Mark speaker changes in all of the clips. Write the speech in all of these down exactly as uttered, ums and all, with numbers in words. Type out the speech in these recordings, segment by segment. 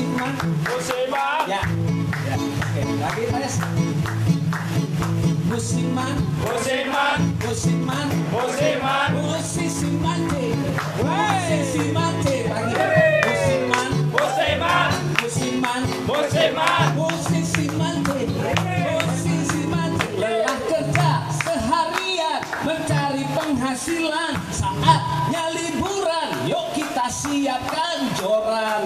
Speaker 1: musiman,
Speaker 2: musiman.
Speaker 1: Ya, ya. Oke, lagi tes. Musiman,
Speaker 2: Musiman.
Speaker 1: musiman,
Speaker 2: Musiman.
Speaker 1: musisi mati, musisi mati. Lagi. Musiman,
Speaker 2: Musiman.
Speaker 1: musiman,
Speaker 2: Musiman.
Speaker 1: musisi mati, musisi mati. Lelah kerja seharian mencari penghasilan, saatnya liburan. Yuk kita siapkan joran.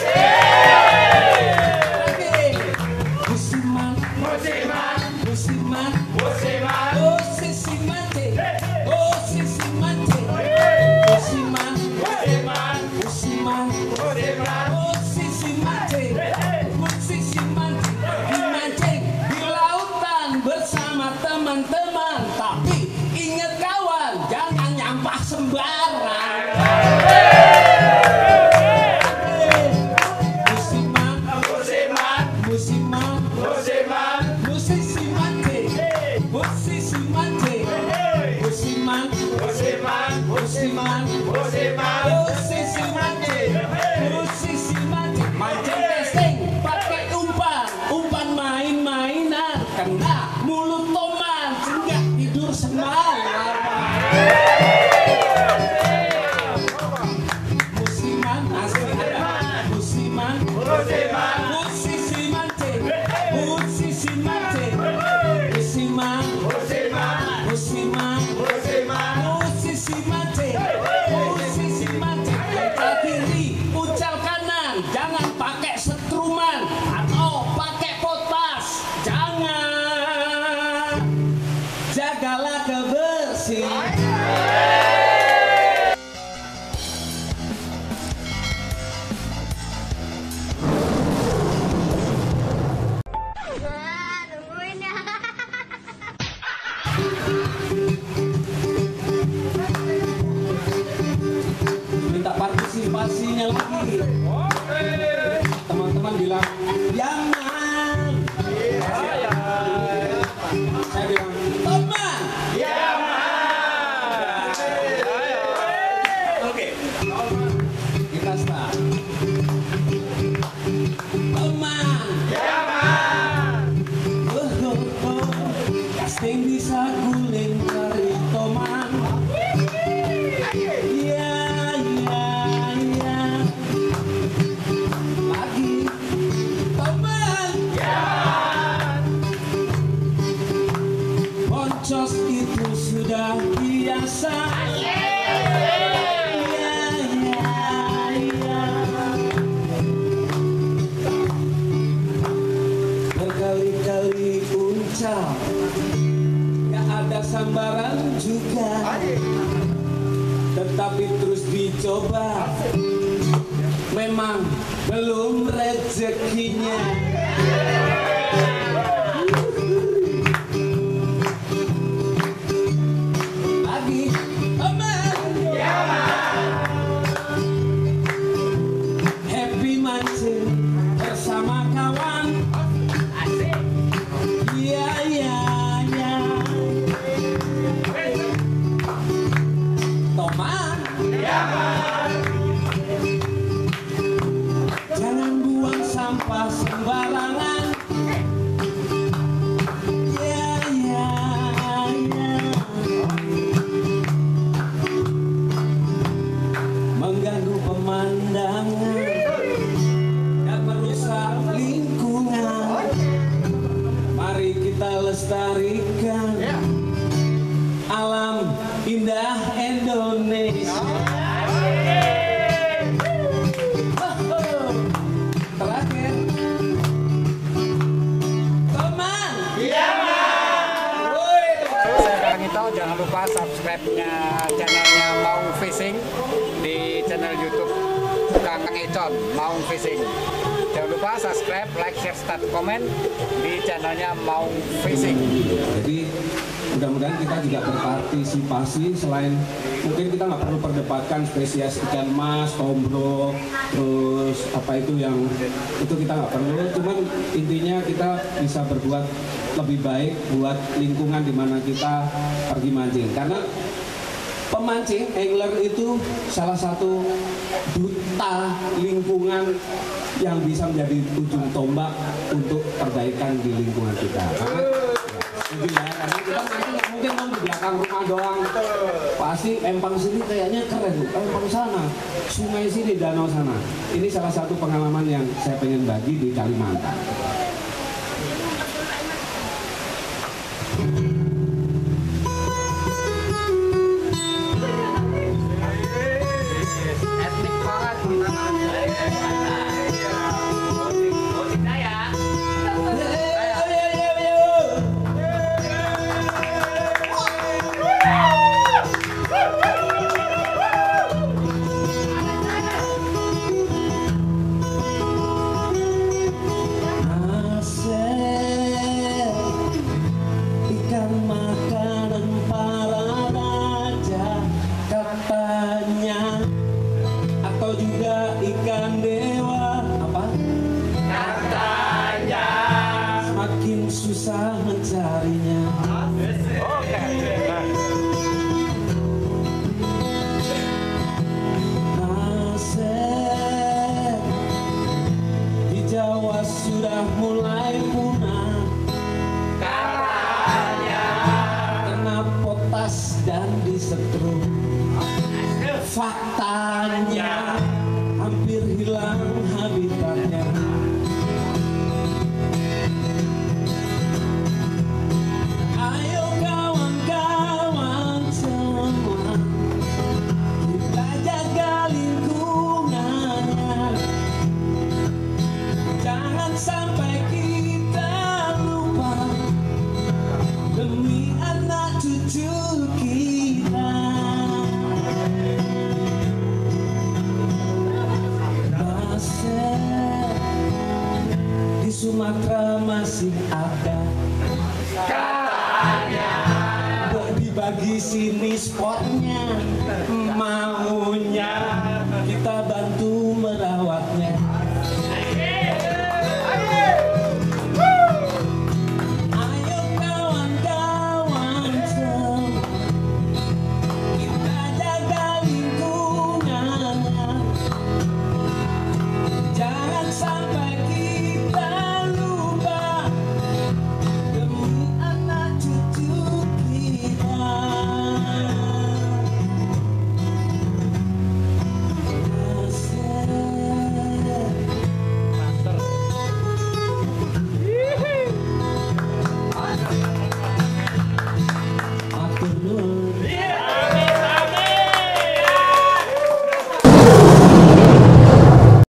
Speaker 1: Lagi. Musiman,
Speaker 2: Musiman.
Speaker 1: musiman,
Speaker 2: Musiman.
Speaker 1: musisi mati, musisi mati. Musiman,
Speaker 2: Musiman.
Speaker 1: musiman,
Speaker 2: Musiman.
Speaker 1: musisi mati, musisi mati. Dimancing di lautan bersama teman-teman, tapi ingat kawan, jangan nyampah sembarang. Musiman,
Speaker 2: Musiman.
Speaker 1: musiman,
Speaker 2: Musiman.
Speaker 1: musisi mati, musisi mati. Musiman,
Speaker 2: Musiman.
Speaker 1: musiman,
Speaker 2: Musiman.
Speaker 1: musisi mati, musisi mati. Mancing testing pakai umpan, umpan main-mainan, kena mulut toman, sehingga tidur semalam. Musiman, asli ada. Musiman,
Speaker 2: Musiman.
Speaker 1: musisi mati, musisi mati. Musiman,
Speaker 2: Musiman.
Speaker 1: musiman,
Speaker 2: Musiman.
Speaker 1: musisi mati, musisi mati. Ucal kiri, ucal kanan, jangan pakai setruman atau pakai potas. Jangan, jagalah kebersihan.
Speaker 3: Wah, nungguin ya.
Speaker 1: Minta partisipasinya lagi. Teman-teman bilang, jangan. Saya bilang, teman. Oke. Kita start. Teman. Oh, oh, oh. Casting bisa guling dari teman. Iya, iya, iya. Lagi teman. Boncos itu sudah biasa. Iya, iya, iya. Berkali-kali uncap, gak ada sambaran juga. Tetapi terus dicoba, memang belum rezekinya. Lagi teman. Happy mancing bersama kawan. Iya, iya, iya. Teman. Jangan buang sampah sembarangan. Ya, ya, ya. Mengganggu pemandangan dan merusak lingkungan. Mari kita lestarikan alam indah Indonesia. Terakhir, teman. Woi.
Speaker 4: Saya Kang Ito, jangan lupa subscribe-nya channelnya Maung Fishing di channel YouTube Kang Icon Maung Fishing. Jangan lupa subscribe, like, share, start, komen di channelnya Maung Fishing.
Speaker 1: Jadi mudah-mudahan kita juga berpartisipasi, selain mungkin kita nggak perlu perdebatkan spesies ikan mas, tombro, terus apa itu yang itu kita nggak perlu, cuman intinya kita bisa berbuat lebih baik buat lingkungan di mana kita pergi mancing. Karena pemancing, angler itu salah satu duta lingkungan yang bisa menjadi ujung tombak untuk perbaikan di lingkungan kita. Karena, ya, ya, karena kita mancing nggak mungkin dong di belakang rumah doang. Pasti empang sini kayaknya keren, empang sana, sungai sini, danau sana. Ini salah satu pengalaman yang saya pengen bagi di Kalimantan.
Speaker 4: Etnik banget.
Speaker 1: Susah mencarinya. Aset di Jawa sudah mulai punah karena kena potas dan disetrum. Faktanya hampir hilang habitatnya. Sumatera masih ada katanya, dibagi sini spotnya maunya.